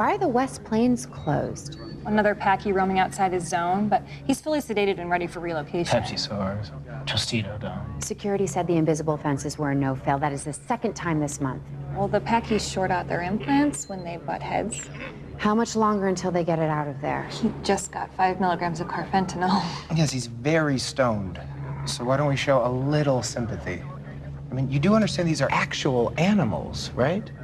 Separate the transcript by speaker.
Speaker 1: Why are the West Plains closed?
Speaker 2: Another Paki roaming outside his zone, but he's fully sedated and ready for relocation.
Speaker 3: Pakisaurus, Tostito down.
Speaker 1: Security said the invisible fences were a no-fail. That is the second time this month.
Speaker 2: Well, the Pakis short out their implants when they butt heads.
Speaker 1: How much longer until they get it out of there?
Speaker 2: He just got 5 milligrams of carfentanil.
Speaker 4: Yes, he's very stoned. So why don't we show a little sympathy? I mean, you do understand these are actual animals, right?